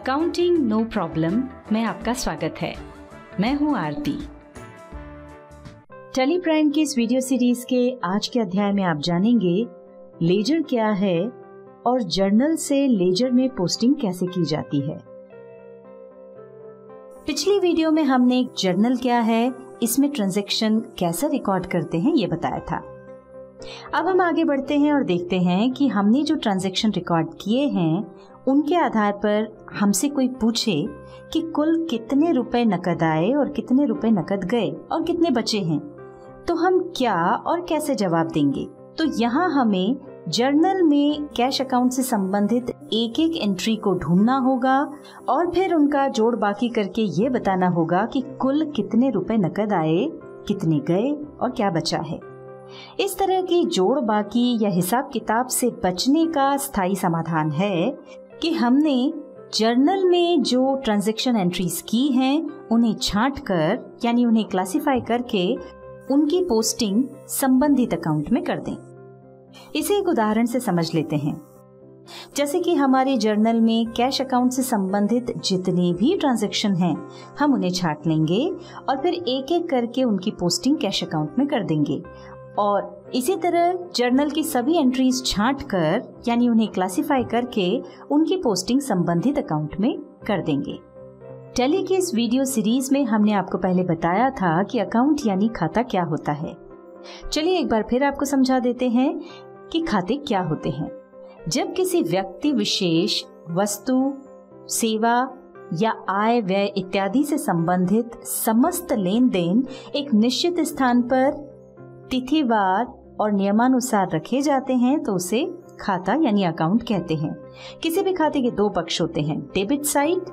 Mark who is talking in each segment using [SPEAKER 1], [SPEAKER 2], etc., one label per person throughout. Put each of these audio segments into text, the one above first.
[SPEAKER 1] Accounting no problem में आपका स्वागत है। मैं हूं आरती। टेली प्राइम की इस वीडियो सीरीज के आज के अध्याय में आप जानेंगे लेजर क्या है और जर्नल से लेजर में पोस्टिंग कैसे की जाती है। पिछली वीडियो में हमने जर्नल क्या है, इसमें ट्रांजैक्शन कैसे रिकॉर्ड करते हैं, ये बताया था। अब हम आगे बढ़ते हैं और देखते हैं कि हमने जो ट्रांजैक्शन रिकॉर्ड किए हैं उनके आधार पर हमसे कोई पूछे कि कुल कितने रुपए नकद आए और कितने रुपए नकद गए और कितने बचे हैं, तो हम क्या और कैसे जवाब देंगे। तो यहाँ हमें जर्नल में कैश अकाउंट से संबंधित एक एक एंट्री को ढूंढना होगा और फिर उनका जोड़ बाकी करके ये बताना होगा कि कुल कितने रुपए नकद आए, कितने गए और क्या बचा है। इस तरह की जोड़ बाकी या हिसाब किताब से बचने का स्थायी समाधान है कि हमने जर्नल में जो ट्रांजैक्शन एंट्रीज की हैं उन्हें छांट कर यानी उन्हें क्लासिफाई करके उनकी पोस्टिंग संबंधित अकाउंट में कर दें। इसे एक उदाहरण से समझ लेते हैं। जैसे कि हमारे जर्नल में कैश अकाउंट से संबंधित जितने भी ट्रांजैक्शन हैं हम उन्हें छांट लेंगे और फिर एक एक करके उनकी पोस्टिंग कैश अकाउंट में कर देंगे और इसी तरह जर्नल की सभी एंट्रीज छांट कर यानी उन्हें क्लासिफाई करके उनकी पोस्टिंग संबंधित अकाउंट में कर देंगे। टेली की इस वीडियो सीरीज में हमने आपको पहले बताया था कि अकाउंट यानी खाता क्या होता है। चलिए एक बार फिर आपको समझा देते हैं कि खाते क्या होते हैं। जब किसी व्यक्ति विशेष वस्तु, सेवा या आय व्यय इत्यादि से संबंधित समस्त लेन देन एक निश्चित स्थान पर तिथिवार और नियमानुसार रखे जाते हैं तो उसे खाता यानी अकाउंट कहते हैं। किसी भी खाते के दो पक्ष होते हैं, डेबिट साइड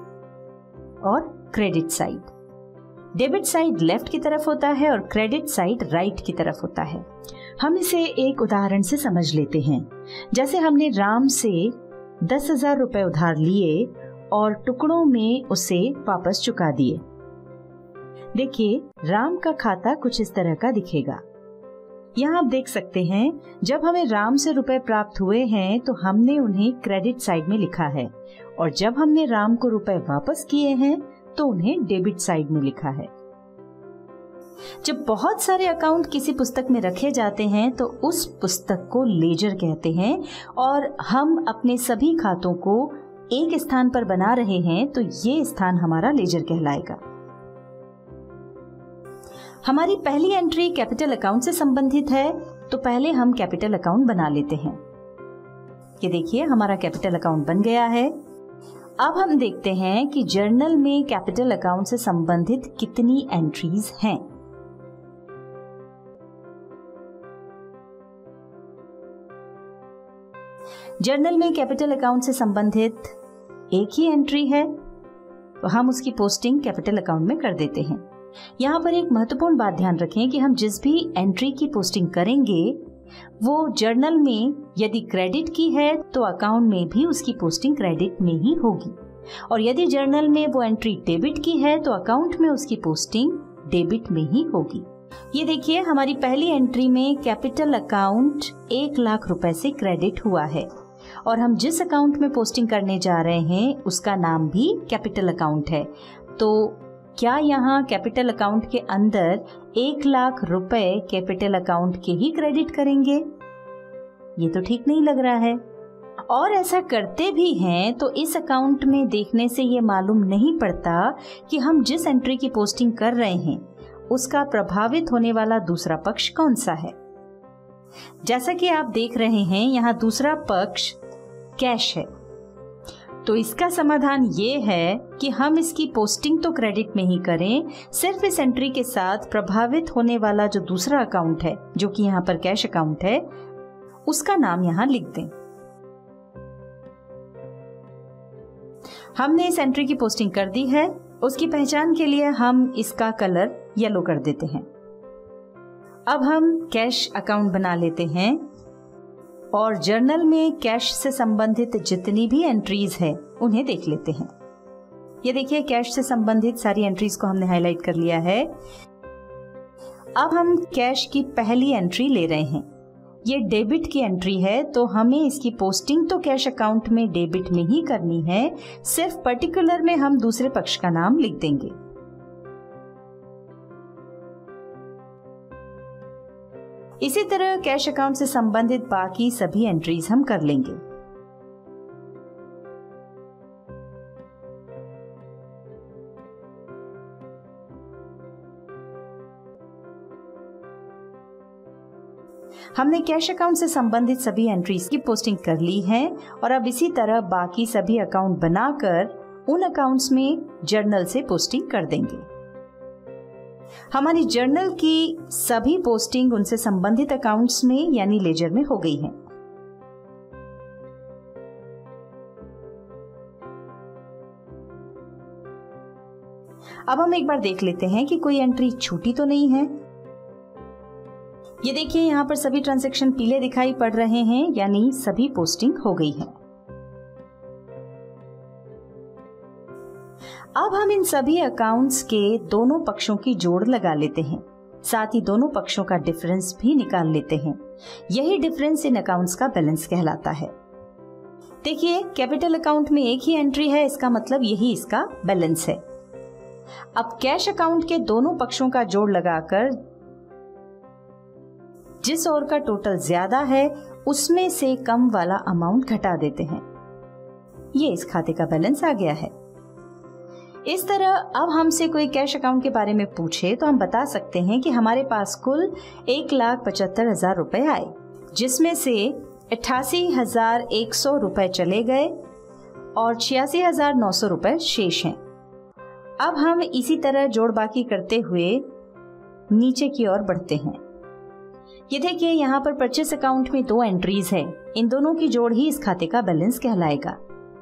[SPEAKER 1] और credit side. Debit side left की तरफ होता है और क्रेडिट साइड राइट की तरफ होता है। हम इसे एक उदाहरण से समझ लेते हैं। जैसे हमने राम से 10,000 रुपए उधार लिए और टुकड़ों में उसे वापस चुका दिए। देखिए राम का खाता कुछ इस तरह का दिखेगा। यहाँ आप देख सकते हैं जब हमें राम से रुपए प्राप्त हुए हैं तो हमने उन्हें क्रेडिट साइड में लिखा है और जब हमने राम को रुपए वापस किए हैं तो उन्हें डेबिट साइड में लिखा है। जब बहुत सारे अकाउंट किसी पुस्तक में रखे जाते हैं तो उस पुस्तक को लेजर कहते हैं और हम अपने सभी खातों को एक स्थान पर बना रहे हैं तो ये स्थान हमारा लेजर कहलाएगा। हमारी पहली एंट्री कैपिटल अकाउंट से संबंधित है तो पहले हम कैपिटल अकाउंट बना लेते हैं। ये देखिए हमारा कैपिटल अकाउंट बन गया है। अब हम देखते हैं कि जर्नल में कैपिटल अकाउंट से संबंधित कितनी एंट्रीज हैं। जर्नल में कैपिटल अकाउंट से संबंधित एक ही एंट्री है तो हम उसकी पोस्टिंग कैपिटल अकाउंट में कर देते हैं। यहाँ पर एक महत्वपूर्ण बात ध्यान रखें कि हम जिस भी एंट्री की पोस्टिंग करेंगे वो जर्नल में यदि क्रेडिट की है तो अकाउंट में भी उसकी पोस्टिंग क्रेडिट में ही होगी और यदि जर्नल में वो एंट्री डेबिट की है तो अकाउंट में उसकी पोस्टिंग डेबिट में ही होगी। ये देखिए हमारी पहली एंट्री में कैपिटल अकाउंट 1 लाख रुपए से क्रेडिट हुआ है और हम जिस अकाउंट में पोस्टिंग करने जा रहे हैं उसका नाम भी कैपिटल अकाउंट है। तो क्या यहाँ कैपिटल अकाउंट के अंदर 1 लाख रुपए कैपिटल अकाउंट के ही क्रेडिट करेंगे? ये तो ठीक नहीं लग रहा है। और ऐसा करते भी हैं तो इस अकाउंट में देखने से ये मालूम नहीं पड़ता कि हम जिस एंट्री की पोस्टिंग कर रहे हैं उसका प्रभावित होने वाला दूसरा पक्ष कौन सा है। जैसा कि आप देख रहे हैं यहाँ दूसरा पक्ष कैश है तो इसका समाधान ये है कि हम इसकी पोस्टिंग तो क्रेडिट में ही करें, सिर्फ इस एंट्री के साथ प्रभावित होने वाला जो दूसरा अकाउंट है जो कि यहाँ पर कैश अकाउंट है उसका नाम यहाँ लिख दें। हमने इस एंट्री की पोस्टिंग कर दी है, उसकी पहचान के लिए हम इसका कलर येलो कर देते हैं। अब हम कैश अकाउंट बना लेते हैं और जर्नल में कैश से संबंधित जितनी भी एंट्रीज है उन्हें देख लेते हैं। ये देखिए कैश से संबंधित सारी एंट्रीज को हमने हाईलाइट कर लिया है। अब हम कैश की पहली एंट्री ले रहे हैं। ये डेबिट की एंट्री है तो हमें इसकी पोस्टिंग तो कैश अकाउंट में डेबिट में ही करनी है, सिर्फ पर्टिकुलर में हम दूसरे पक्ष का नाम लिख देंगे। इसी तरह कैश अकाउंट से संबंधित बाकी सभी एंट्रीज हम कर लेंगे। हमने कैश अकाउंट से संबंधित सभी एंट्रीज की पोस्टिंग कर ली है और अब इसी तरह बाकी सभी अकाउंट बनाकर उन अकाउंट्स में जर्नल से पोस्टिंग कर देंगे। हमारी जर्नल की सभी पोस्टिंग उनसे संबंधित अकाउंट्स में यानी लेजर में हो गई है। अब हम एक बार देख लेते हैं कि कोई एंट्री छूटी तो नहीं है। ये देखिए यहाँ पर सभी ट्रांजैक्शन पीले दिखाई पड़ रहे हैं, यानी सभी पोस्टिंग हो गई है। अब हम इन सभी अकाउंट्स के दोनों पक्षों की जोड़ लगा लेते हैं, साथ ही दोनों पक्षों का डिफरेंस भी निकाल लेते हैं। यही डिफरेंस इन अकाउंट्स का बैलेंस कहलाता है। देखिए कैपिटल अकाउंट में एक ही एंट्री है, इसका मतलब यही इसका बैलेंस है। अब कैश अकाउंट के दोनों पक्षों का जोड़ लगाकर जिस ओर का टोटल ज्यादा है उसमें से कम वाला अमाउंट घटा देते हैं। ये इस खाते का बैलेंस आ गया है। इस तरह अब हमसे कोई कैश अकाउंट के बारे में पूछे तो हम बता सकते हैं कि हमारे पास कुल 1,75,000 रुपए आए, जिसमें से 88,100 रुपए चले गए और 86,900 रुपए शेष हैं। अब हम इसी तरह जोड़ बाकी करते हुए नीचे की ओर बढ़ते हैं। ये देखिए यहाँ पर परचेस अकाउंट में 2 एंट्रीज है, इन दोनों की जोड़ ही इस खाते का बैलेंस कहलाएगा।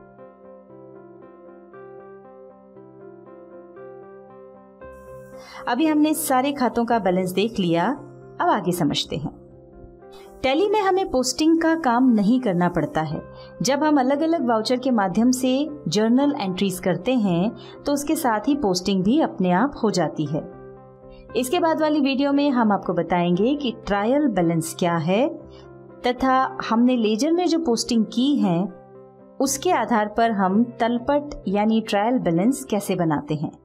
[SPEAKER 1] अभी हमने सारे खातों का बैलेंस देख लिया, अब आगे समझते हैं। टैली में हमें पोस्टिंग का काम नहीं करना पड़ता है। जब हम अलग अलग वाउचर के माध्यम से जर्नल एंट्रीज करते हैं तो उसके साथ ही पोस्टिंग भी अपने आप हो जाती है। इसके बाद वाली वीडियो में हम आपको बताएंगे कि ट्रायल बैलेंस क्या है तथा हमने लेजर में जो पोस्टिंग की है उसके आधार पर हम तलपट यानी ट्रायल बैलेंस कैसे बनाते हैं।